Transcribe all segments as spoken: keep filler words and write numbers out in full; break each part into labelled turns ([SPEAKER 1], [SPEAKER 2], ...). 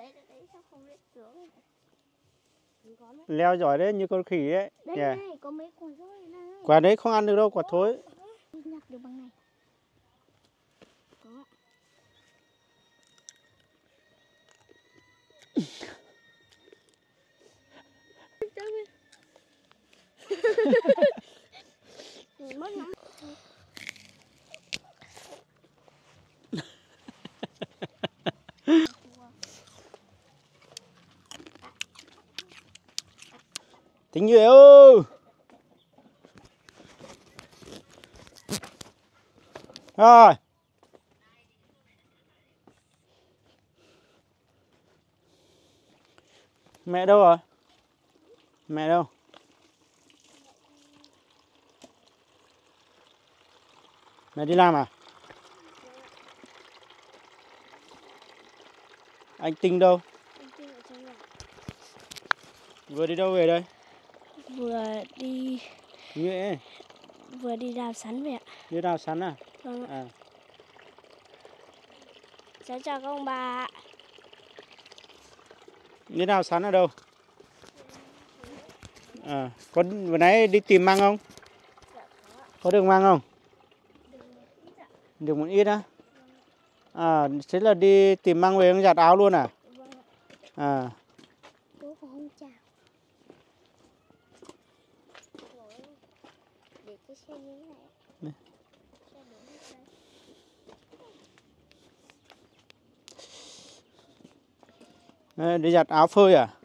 [SPEAKER 1] đấy, đấy sao không lên xuống?
[SPEAKER 2] Leo giỏi đấy, như con khỉ đấy.
[SPEAKER 1] Đây
[SPEAKER 2] yeah.
[SPEAKER 1] này, có mấy quả rồi này.
[SPEAKER 2] Quả đấy không ăn được đâu, quả thối.
[SPEAKER 1] Nhặt được bằng này. Có ạ. Mất lắm.
[SPEAKER 2] Tính Nhuệ ơi. Rồi. Mẹ đâu rồi? Mẹ đâu? Mẹ đi làm à? Anh Tinh đâu?
[SPEAKER 1] Anh Tinh ở trong nhà.
[SPEAKER 2] Vừa đi đâu về đây?
[SPEAKER 1] Vừa đi
[SPEAKER 2] Nhuệ.
[SPEAKER 1] Vừa đi đào sắn về ạ.
[SPEAKER 2] Đi đào sắn à?
[SPEAKER 1] Vâng ạ.
[SPEAKER 2] À.
[SPEAKER 1] Cháu chào các ông bà.
[SPEAKER 2] Đi đào sắn ở đâu? À, có vừa nãy đi tìm măng không? Có được măng không? Được một ít á? À, thế là đi tìm măng về giặt áo luôn à? À.
[SPEAKER 1] Bố có không chào. Để cái xe như thế này.
[SPEAKER 2] Đây, đi giặt áo phơi à?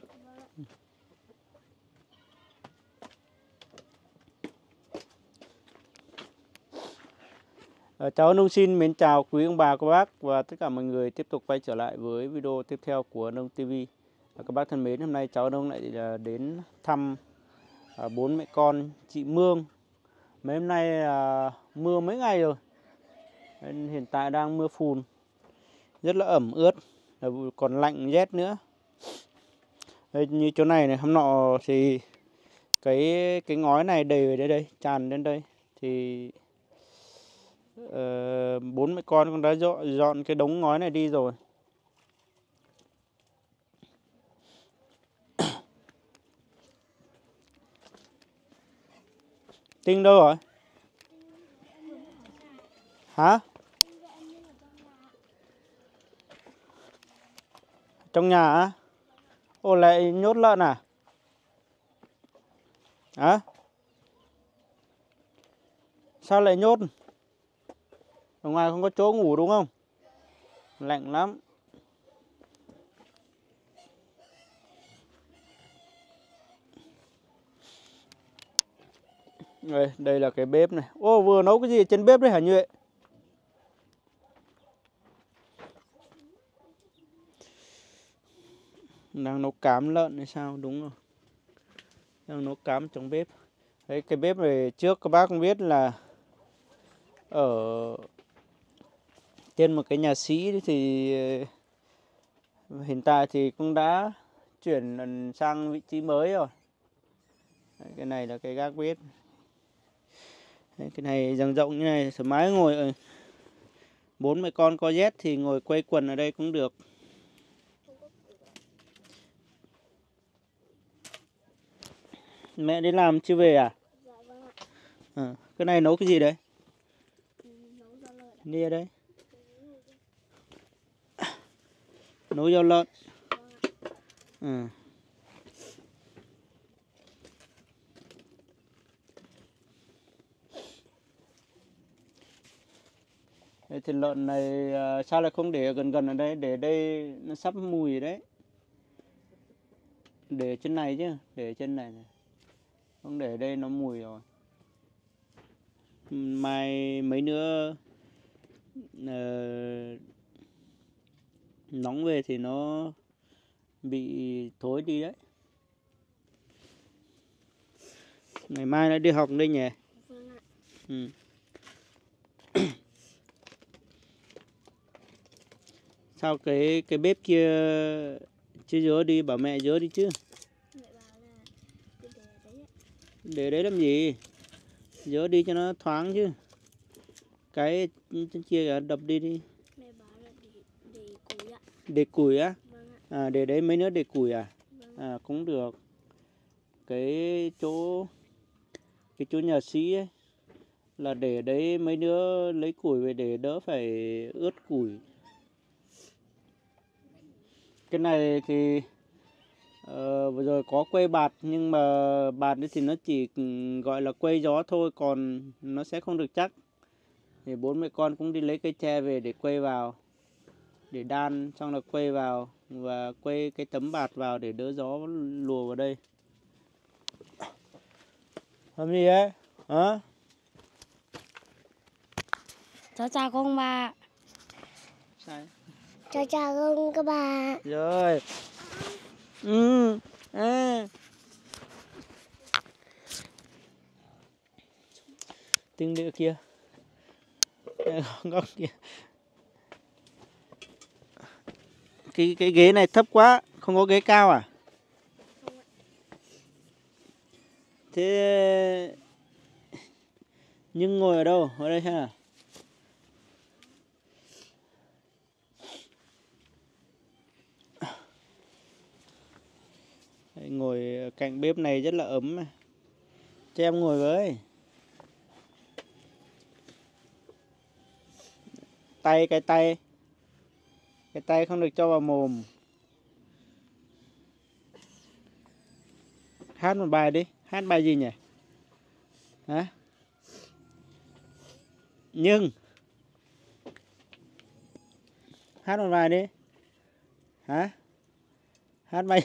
[SPEAKER 2] À, cháu Nông xin mến chào quý ông bà, các bác và tất cả mọi người tiếp tục quay trở lại với video tiếp theo của Nông ti vi. À, các bác thân mến, hôm nay cháu Nông lại đến thăm à, bốn mẹ con chị Mương. Mấy hôm nay à, mưa mấy ngày rồi. Nên hiện tại đang mưa phùn, rất là ẩm ướt, còn lạnh rét nữa. Đây, như chỗ này này, hôm nọ thì cái cái ngói này đầy về đây đây, tràn đến đây thì uh, bốn mẹ con cũng đã dọn, dọn cái đống ngói này đi rồi. Tinh đâu rồi? Hả? Trong nhà á? Ô, lại nhốt lợn à? Hả? Sao lại nhốt? Ở ngoài không có chỗ ngủ đúng không? Lạnh lắm. Đây, đây là cái bếp này. Ô, vừa nấu cái gì ở trên bếp đấy hả Nhuệ? Đang nấu cám lợn hay sao? Đúng rồi. Đang nấu cám trong bếp. Đấy, cái bếp này trước các bác không biết là ở trên một cái nhà sĩ thì hiện tại thì cũng đã chuyển sang vị trí mới rồi. Đấy, cái này là cái gác bếp. Đấy, cái này rộng rộng như này, thoải mái ngồi ở. Bốn mẹ con có rét thì ngồi quây quần ở đây cũng được. Mẹ đi làm chưa về à?
[SPEAKER 1] Dạ vâng ạ.
[SPEAKER 2] À, cái này nấu cái gì đấy?
[SPEAKER 1] Ừ, nấu rau lợn.
[SPEAKER 2] Đi ở đây. Nấu rau lợn.
[SPEAKER 1] Vâng ạ.
[SPEAKER 2] Ừ. Đây, thịt lợn này sao lại không để gần gần ở đây? Để đây nó sắp mùi đấy. Để trên này chứ, để trên này này. Không để đây nó mùi rồi. Mai mấy nữa uh, nóng về thì nó bị thối đi đấy. Ngày mai nó đi học đây nhỉ?
[SPEAKER 1] Vâng ạ.
[SPEAKER 2] Ừ. Sao cái cái bếp kia chưa dỡ đi, bảo mẹ dỡ đi chứ.
[SPEAKER 1] Mẹ bảo là để đấy ạ.
[SPEAKER 2] Để đấy làm gì? Dỡ đi cho nó thoáng chứ. Cái trên kia đập đi đi.
[SPEAKER 1] Mẹ bảo là để, để củi ạ.
[SPEAKER 2] Để củi á?
[SPEAKER 1] Vâng ạ.
[SPEAKER 2] À, để đấy mấy nữa để củi à? À, cũng được. Cái chỗ cái chỗ nhà sĩ ấy là để đấy mấy đứa lấy củi về để đỡ phải ướt củi. Cái này thì uh, vừa rồi có quây bạt, nhưng mà bạt thì nó chỉ gọi là quây gió thôi, còn nó sẽ không được chắc. Thì bốn mẹ con cũng đi lấy cây tre về để quây vào, để đan xong là quây vào và quây cái tấm bạt vào để đỡ gió lùa vào đây. Làm gì đấy? Hả?
[SPEAKER 1] Cháu chào con bà.
[SPEAKER 2] Sao?
[SPEAKER 1] Cháu chào con các bà.
[SPEAKER 2] Rồi. Ừ. À. Tiếng đĩa kia. Góc kia. Cái cái ghế này thấp quá, không có ghế cao à? Thế nhưng ngồi ở đâu? Ở đây xem nào. Ngồi cạnh bếp này rất là ấm mà. Cho em ngồi với. Tay, cái tay. Cái tay không được cho vào mồm. Hát một bài đi. Hát bài gì nhỉ? Hả? Nhưng. Hát một bài đi. Hả? Hát bài.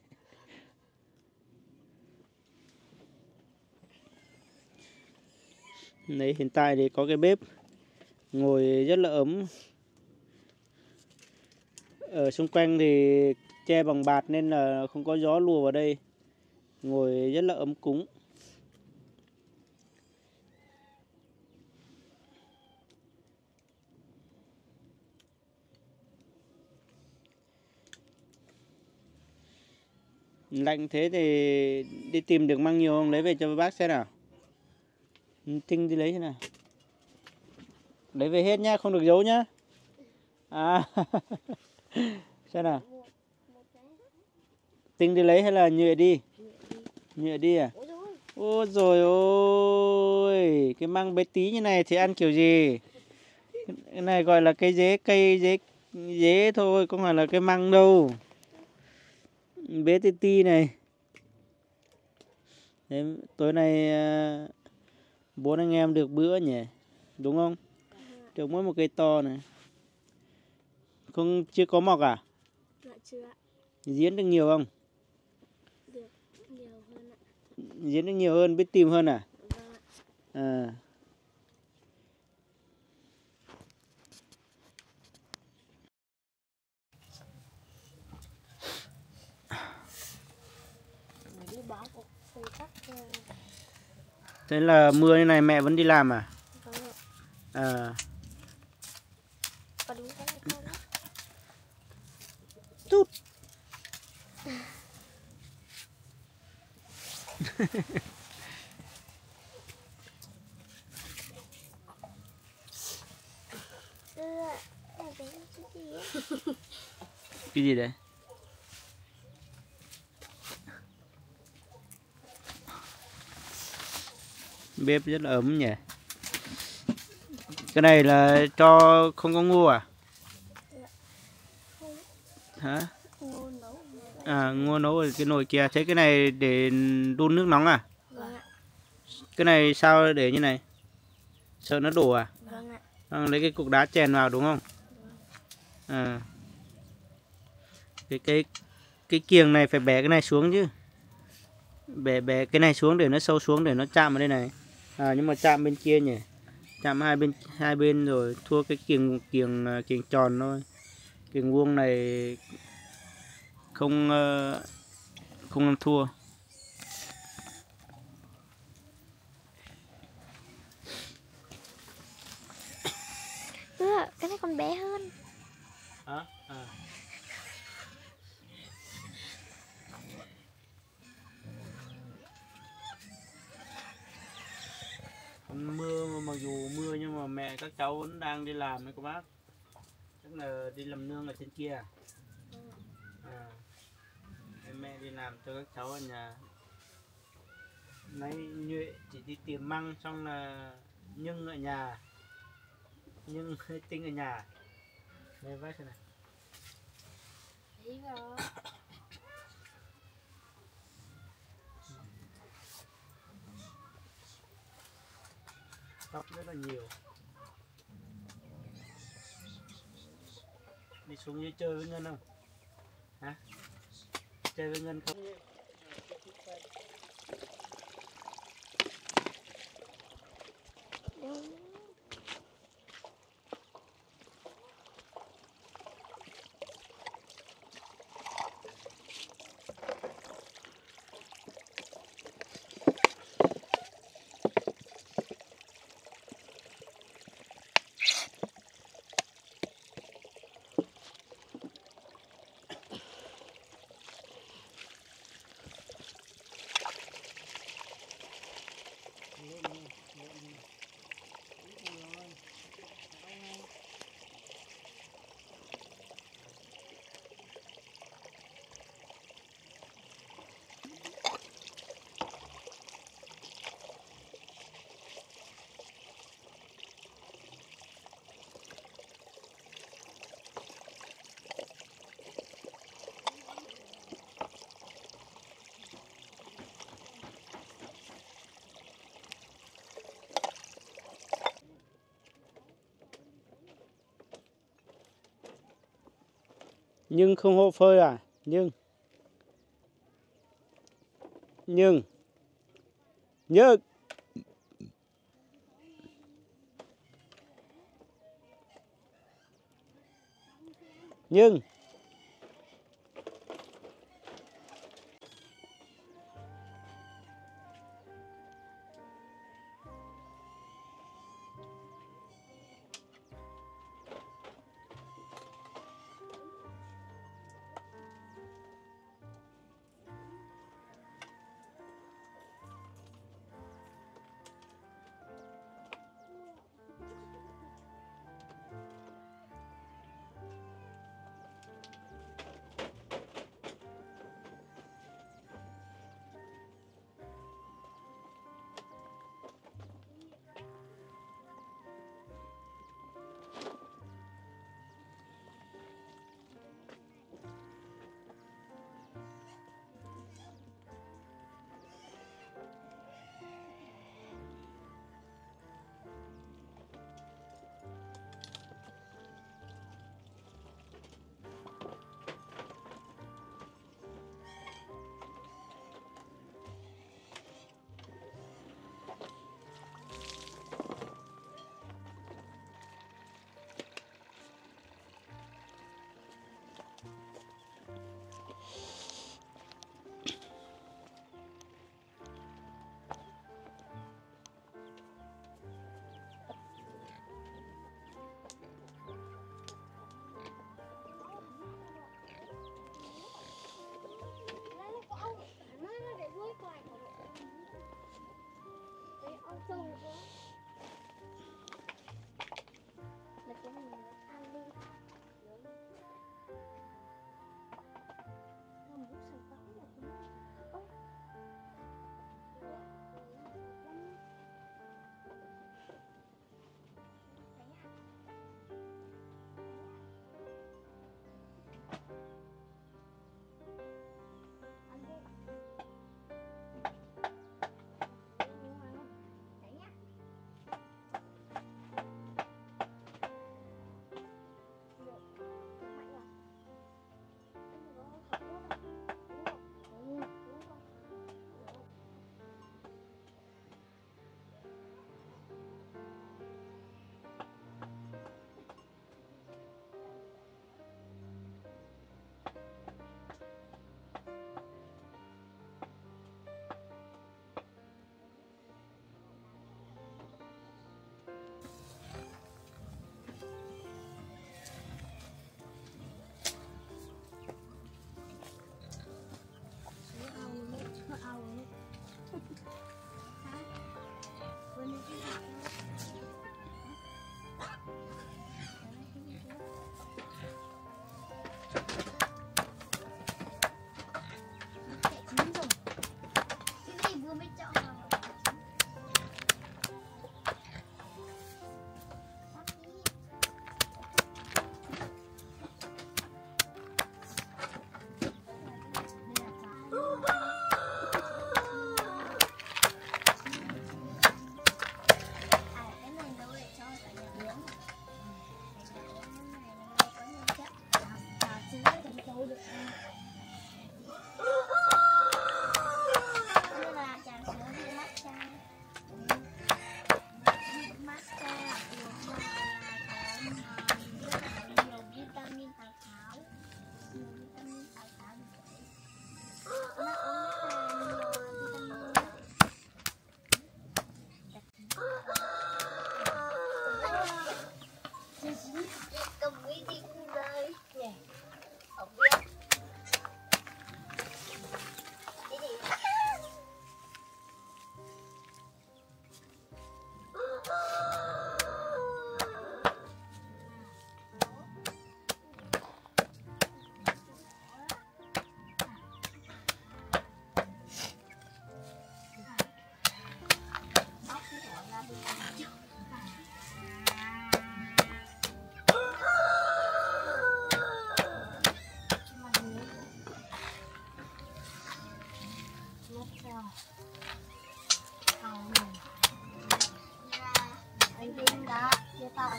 [SPEAKER 2] Đấy, hiện tại thì có cái bếp ngồi rất là ấm. Ở xung quanh thì che bằng bạt nên là không có gió lùa vào đây. Ngồi rất là ấm cúng. Lạnh thế thì đi tìm được măng nhiều không? Lấy về cho bác xem nào. Tinh đi lấy thế nào. Lấy về hết nhá, không được giấu nhá. À. Xem nào. Tinh đi lấy hay là nhựa đi? Nhựa đi à? Ôi rồi ôi. Cái măng bé tí như này thì ăn kiểu gì? Cái này gọi là cây dế, cây dế, dế thôi, không phải là cái măng đâu. Bé tí tí này. Đấy, tối nay bốn anh em được bữa nhỉ? Đúng không? Được mỗi một cây to này. Không, chưa có mọc à?
[SPEAKER 1] Dạ chưa.
[SPEAKER 2] Diễn được nhiều không?
[SPEAKER 1] Được nhiều hơn ạ.
[SPEAKER 2] Diễn được nhiều hơn, biết tìm hơn à?
[SPEAKER 1] Vâng ạ.
[SPEAKER 2] À. Thế là mưa như này mẹ vẫn đi làm à?
[SPEAKER 1] Vâng ạ.
[SPEAKER 2] À.
[SPEAKER 1] Có đúng cái này không?
[SPEAKER 2] Tút. Cái gì đấy? Bếp rất là ấm nhỉ. Cái này là cho không có ngô à? Hả?
[SPEAKER 1] Ngô nấu.
[SPEAKER 2] À, ngô nấu ở cái nồi kia. Thế cái này để đun nước nóng à?
[SPEAKER 1] Vâng ạ.
[SPEAKER 2] Cái này sao để như này? Sợ nó đổ à?
[SPEAKER 1] Vâng ạ.
[SPEAKER 2] À, lấy cái cục đá chèn vào đúng không? À. Cái cái cái kiềng này phải bẻ cái này xuống chứ. Bẻ bẻ cái này xuống để nó sâu xuống để nó chạm vào đây này. À, nhưng mà chạm bên kia nhỉ. Chạm hai bên hai bên rồi thua cái kiềng kiềng kiềng tròn thôi. Kiềng vuông này không không ăn thua.
[SPEAKER 1] Ừ, cái này còn bé hơn.
[SPEAKER 2] Hả? À. Mưa, mặc dù mưa nhưng mà mẹ các cháu vẫn đang đi làm đấy các bác. Chắc là đi làm nương ở trên kia à? À. làm cho các cháu ở nhà. Nay Nhuệ chỉ đi tìm măng, xong là Nhưng ở nhà, Nhưng Tinh ở nhà. Đây vác thế này.
[SPEAKER 3] Đi rồi.
[SPEAKER 2] Tóc rất là nhiều. Đi xuống dưới chơi với Ngân không? Hả? Chơi với Ngân không? Nhưng không hộ phơi à? Nhưng Nhưng Nhưng Nhưng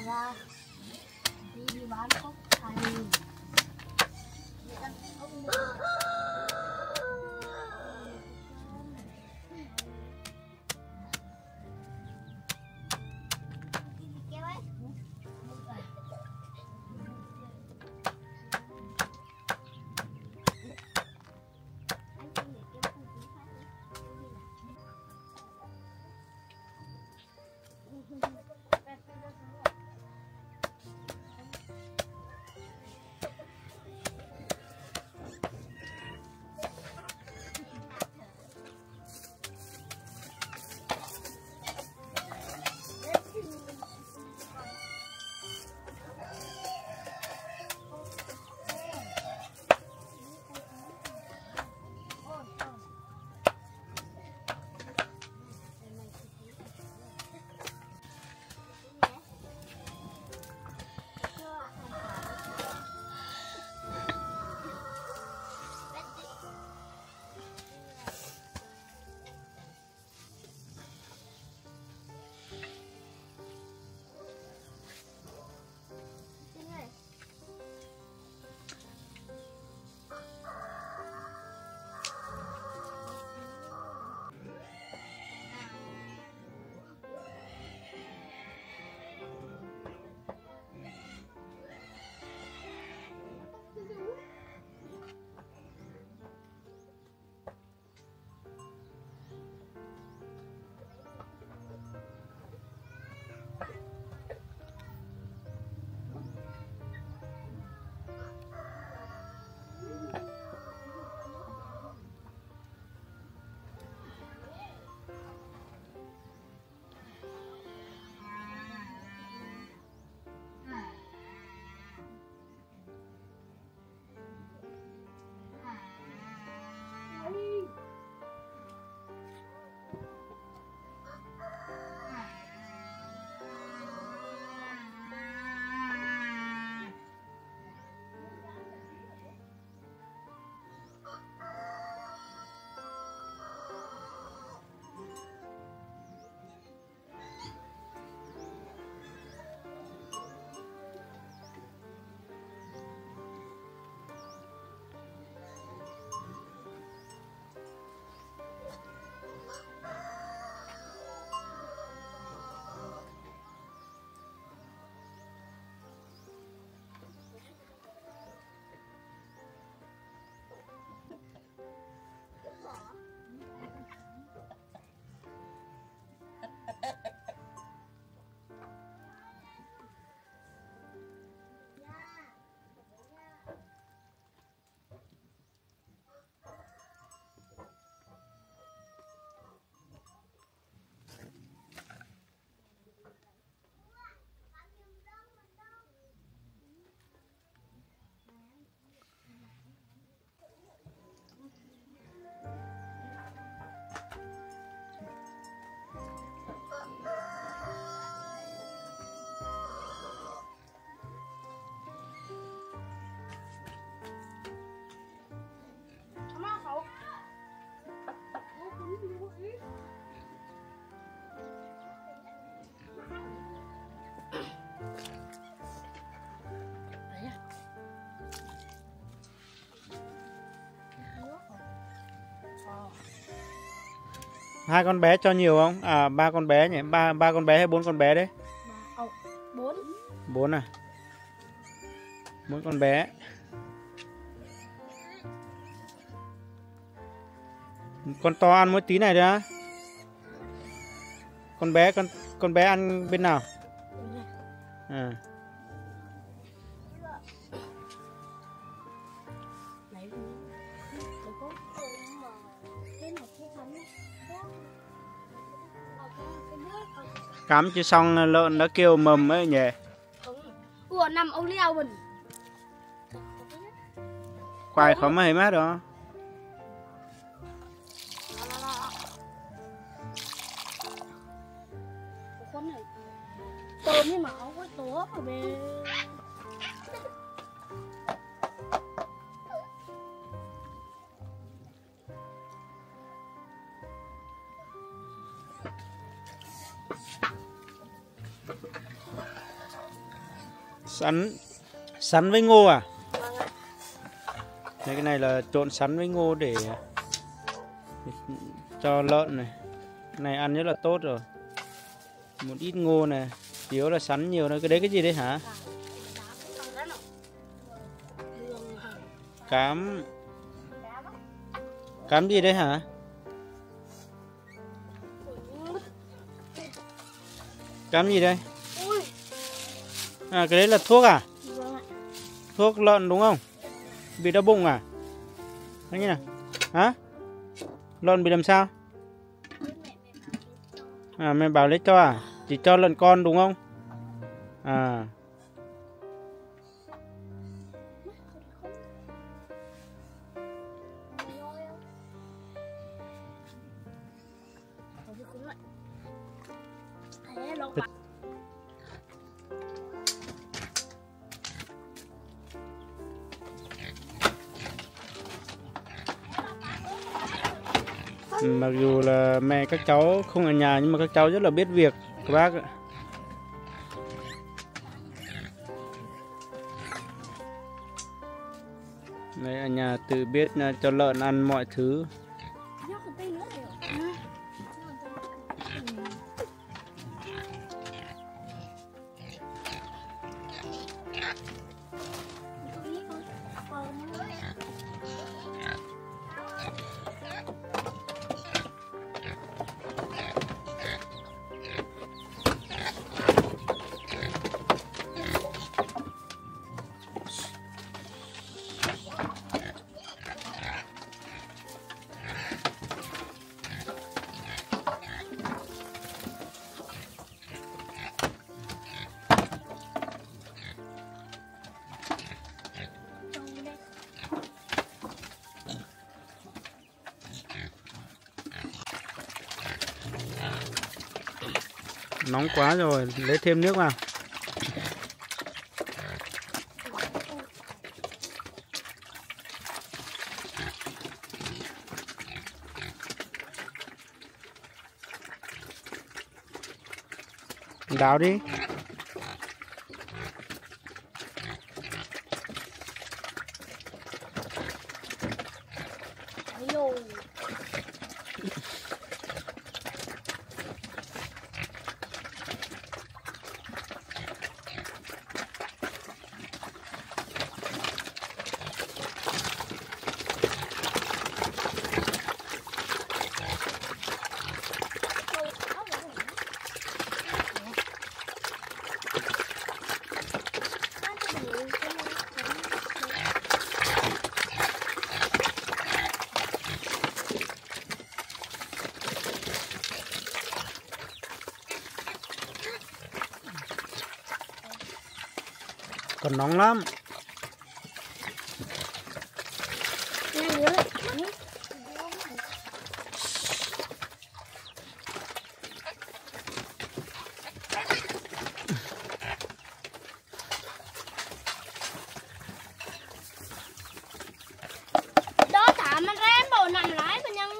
[SPEAKER 3] ra đi đi bán cốc thành ông
[SPEAKER 2] Hai con bé cho nhiều không? À ba con bé nhỉ? Ba ba con bé hay bốn con bé đấy?
[SPEAKER 3] bốn.
[SPEAKER 2] Bốn à? Bốn con bé. Con to ăn mỗi tí này đấy á? Con bé con con bé ăn bên nào? À. Cắm chứ xong lợn nó kêu mầm ấy nhỉ.
[SPEAKER 3] Ủa nằm ông leo mình.
[SPEAKER 2] Khoai khó mấy mát đó.
[SPEAKER 3] Con này tôm nhưng mà không có tốt ở bên.
[SPEAKER 2] Sắn sắn với ngô à?
[SPEAKER 3] Vâng ạ.
[SPEAKER 2] Đây, cái này là trộn sắn với ngô để cho lợn này. Cái này ăn rất là tốt rồi. Một ít ngô này, chủ yếu là sắn nhiều thôi. Cái đấy cái gì đấy hả? Cám. Cám gì đấy hả? Cám gì đây? À, cái đấy là thuốc à?
[SPEAKER 3] Vâng ạ.
[SPEAKER 2] Thuốc lợn đúng không? Bị đau bụng à? Anh nghe nào? Hả? Lợn bị làm sao? À, mẹ bảo lấy cho à? Chỉ cho lợn con đúng không? À. Mặc dù là mẹ các cháu không ở nhà nhưng mà các cháu rất là biết việc các bác ạ. Đấy, ở nhà tự biết cho lợn ăn mọi thứ. Nóng quá rồi, lấy thêm nước vào. Đảo đi. Còn nóng lắm.
[SPEAKER 3] Đó thả mà ra em bộ nằm lái mà nhân.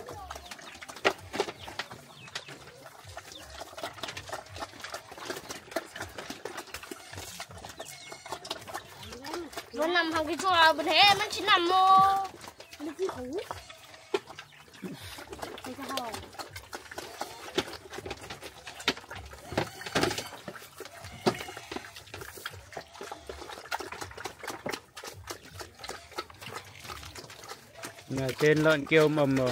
[SPEAKER 3] Nó nằm hàng cái chỗ nào bên thế nó chỉ nằm mô nó cứ hú đây cái hầu
[SPEAKER 2] Ở trên lợn kêu mầm rồi.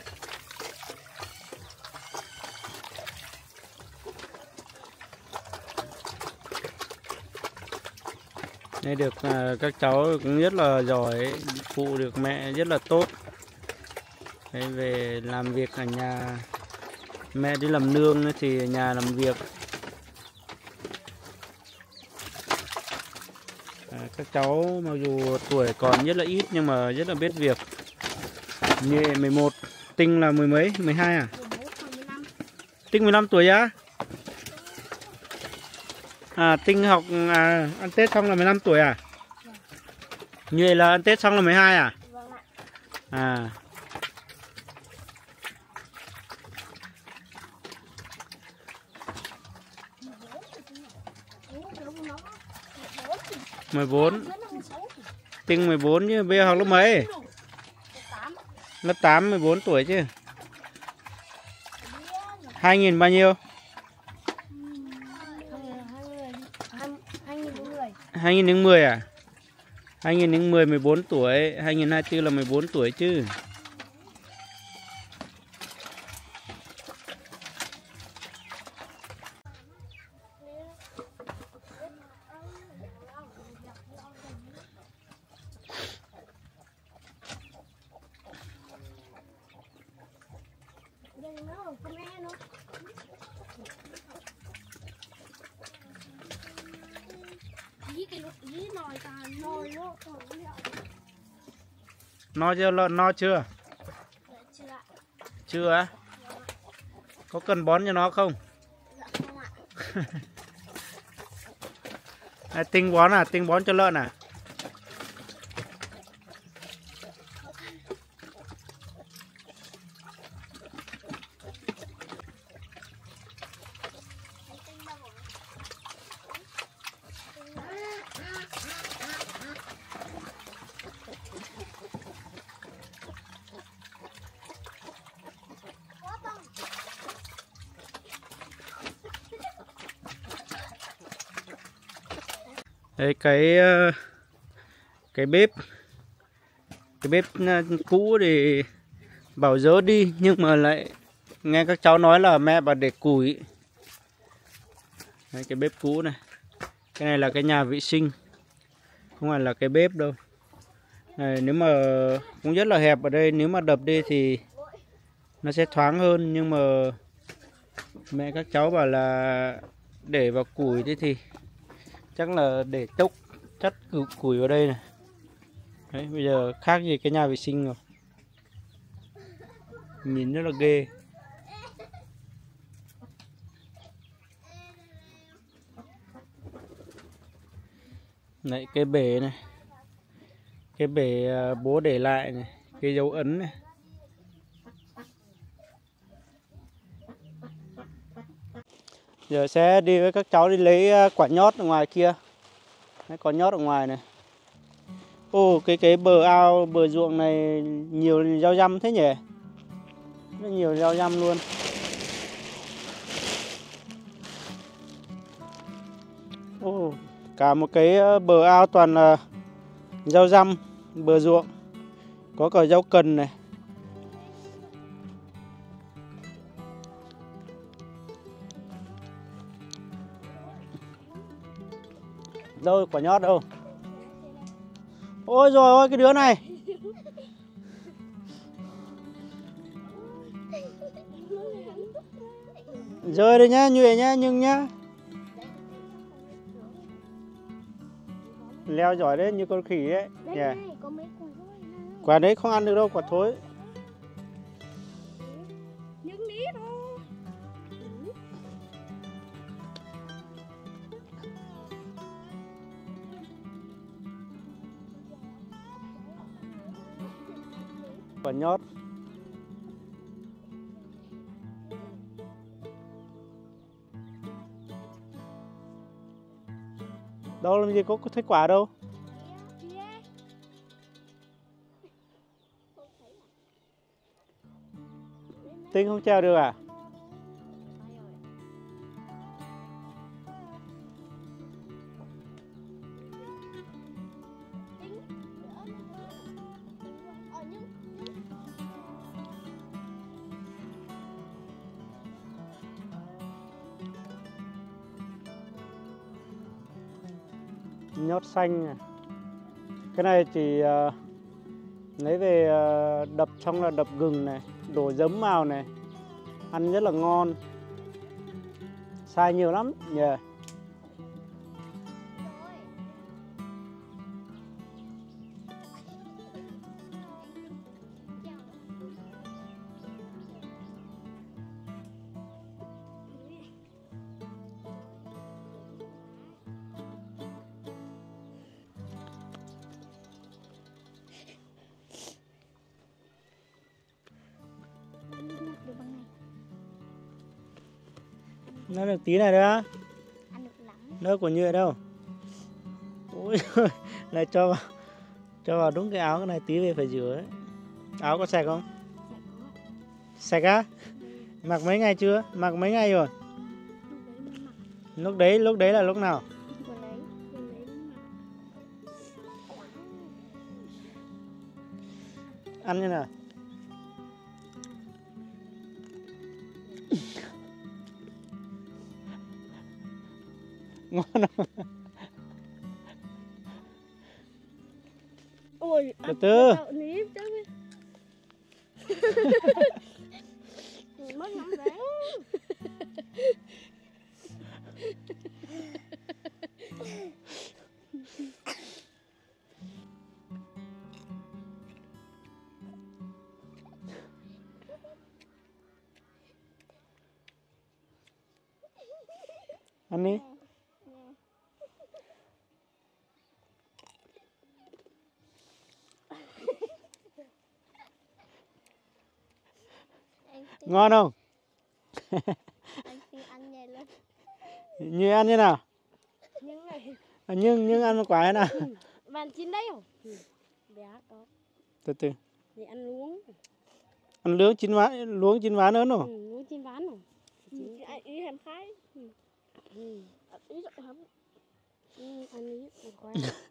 [SPEAKER 2] Đây được à, các cháu cũng rất là giỏi, phụ được mẹ rất là tốt. Đấy, về làm việc ở nhà, mẹ đi làm nương thì ở nhà làm việc. À, các cháu mặc dù tuổi còn rất là ít nhưng mà rất là biết việc. Nhệ mười một, Tinh là mười mấy, mười hai à? Tinh mười lăm tuổi á? À, Tinh học à, ăn Tết xong là mười lăm tuổi à? Nhuệ là ăn Tết xong là mười hai à? À. mười bốn. Tinh mười bốn chứ, bây giờ học lớp mấy? Lớp tám, mười bốn tuổi chứ. Hai nghìn bao nhiêu? Hai nghìn đến mười à? Hai nghìn đến mười, mười bốn tuổi. Hai nghìn hai mươi tư là mười bốn tuổi chứ. No chưa? No chưa? Chưa á? Có cần bón cho nó không? À, tinh bón à? Tinh bón cho lợn à? Đây cái cái bếp cái bếp cũ thì bảo dỡ đi, nhưng mà lại nghe các cháu nói là mẹ bà để củi. Đây, cái bếp cũ này, cái này là cái nhà vệ sinh, không phải là cái bếp đâu. Này, nếu mà cũng rất là hẹp ở đây, nếu mà đập đi thì nó sẽ thoáng hơn, nhưng mà mẹ các cháu bảo là để vào củi thế thì chắc là để chốc chất củi vào đây này. Đấy, bây giờ khác gì cái nhà vệ sinh rồi, nhìn rất là ghê. Đấy, cái bể này, cái bể bố để lại này, cái dấu ấn này. Giờ sẽ đi với các cháu đi lấy quả nhót ở ngoài kia. Đấy, có nhót ở ngoài này. Ồ, cái cái bờ ao, bờ ruộng này nhiều rau răm thế nhỉ? Rất nhiều rau răm luôn. Ồ, cả một cái bờ ao toàn là rau răm, bờ ruộng. Có cả rau cần này. Đâu, quả nhót đâu? Ôi rồi ôi, cái đứa này. Rơi đây nhá, nhụy nhá, nhưng nhá. Leo giỏi đấy, như con khỉ ấy. Yeah. Quả đấy không ăn được đâu, quả thối. Quả nhót. Đâu làm gì có, có thấy quả đâu. Tinh không treo được à? Nhót xanh này. Cái này thì uh, lấy về uh, đập xong là đập gừng này, đổ giấm vào này, ăn rất là ngon. Xài nhiều lắm nhỉ. Yeah. Nó được tí này nữa. Ăn được lắm. Đâu của nhựa đâu. Ôi Này cho vào, cho vào đúng cái áo cái này tí về phải rửa ấy. Áo có sạch không? Sạch á? Mặc mấy ngày chưa? Mặc mấy ngày rồi? Lúc đấy, lúc đấy là lúc nào?
[SPEAKER 1] Vừa lấy, vừa lấy mà.
[SPEAKER 2] Ăn như nào? Ngon không?
[SPEAKER 3] Ôi,
[SPEAKER 2] Từ từ.
[SPEAKER 3] Níp chứ. Mất nắm ráng.
[SPEAKER 2] Ăn đi. Ngon không?
[SPEAKER 1] Anh xin ăn nhẹ lên.
[SPEAKER 2] Như ăn như nào?
[SPEAKER 3] Nhưng này,
[SPEAKER 2] À, nhưng nhưng ăn một quả thế nào?
[SPEAKER 3] bạn chín đấy không? Ừ. Bé có.
[SPEAKER 2] Từ từ.
[SPEAKER 3] Thì ăn luống.
[SPEAKER 2] Ăn luống chín ván, luống chín ván nữa rồi.
[SPEAKER 3] Ừ, luống chín ván rồi. Chín cái ý hàm khai. Ừ. Ừ. Ý rất hấp. Ừ, ăn ý được quá.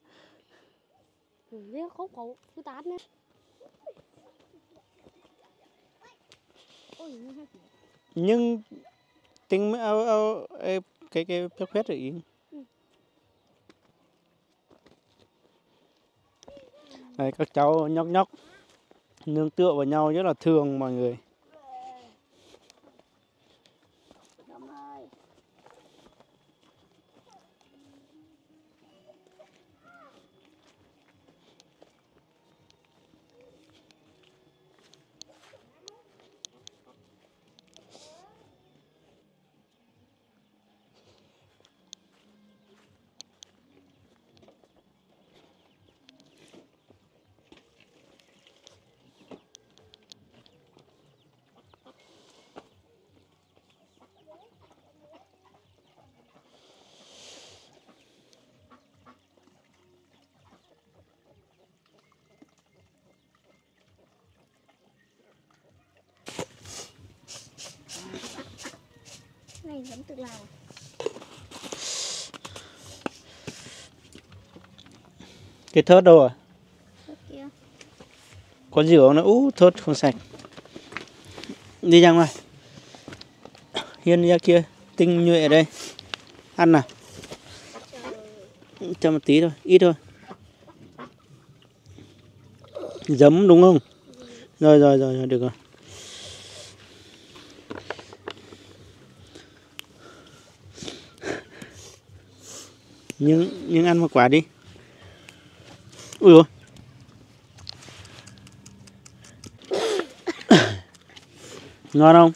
[SPEAKER 3] Ừ, biết khúc khẩu cứ tát nữa. Ôi, như thế.
[SPEAKER 2] Nhưng tính mới ao ao ê, cái cái phép phép rồi ý. Đây các cháu nhóc nhóc nương tựa vào nhau rất là thương mọi người.
[SPEAKER 1] Đúng ơi. Này giống tự làm.
[SPEAKER 2] Cái thớt đâu rồi?
[SPEAKER 1] Thớt kia.
[SPEAKER 2] Có rửa không? Nó ú thớt không sạch. Đi ra ngoài. Hiên ra kia, tinh nhuệ ở đây. Ăn nào. Cho một tí thôi, ít thôi. Giấm đúng không? Rồi rồi rồi, rồi được rồi. Nhưng nhưng ăn một quả đi. Ui ôi. Ngon không?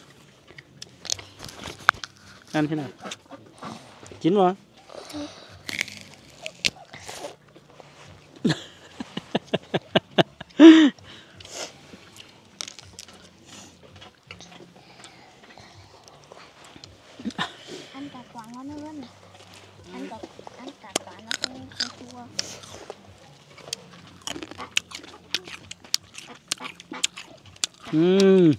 [SPEAKER 2] Ăn thế nào? Chín rồi.
[SPEAKER 1] Ăn cả quả ngon hơn. Ăn cả ăn cả quả nó không không chua.
[SPEAKER 2] Ừm.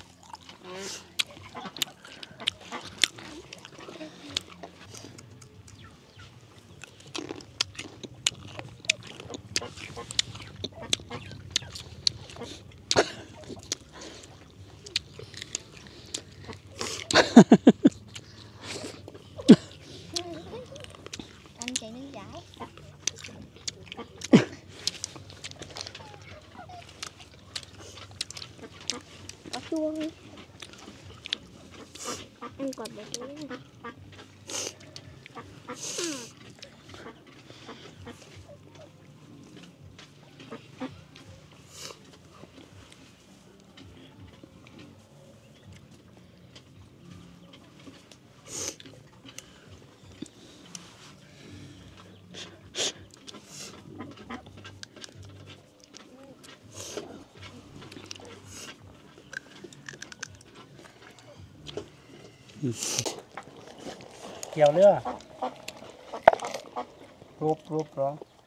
[SPEAKER 1] Ăn chảy nước giải. Có chua không? Ăn quả bột đấy.
[SPEAKER 2] Kéo nữa. Rúp rúp đó.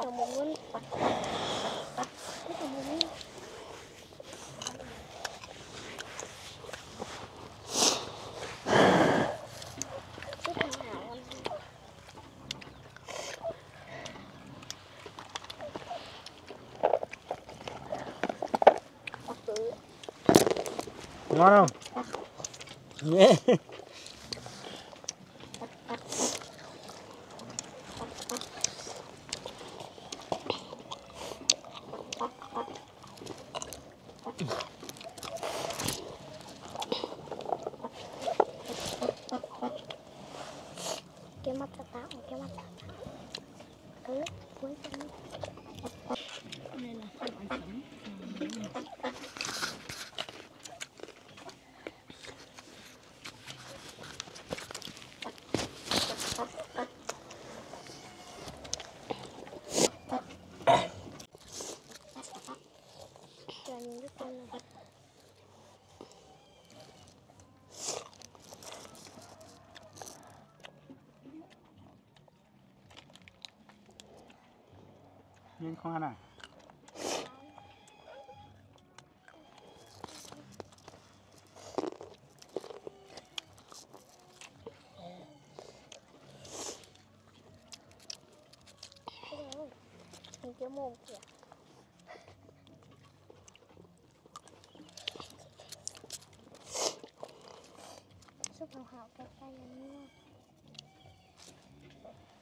[SPEAKER 3] thằng một luôn cái thằng một luôn cái thằng nào anh tự
[SPEAKER 2] Ngon không? Nhé.
[SPEAKER 3] cái mắt ta tạo cái mắt ta cứ cuối chân
[SPEAKER 1] Đây là không ăn sống.
[SPEAKER 3] cho những cái con này
[SPEAKER 2] Nhưng không ăn à?
[SPEAKER 3] mình chưa mồm kìa súp hào hào cái tay này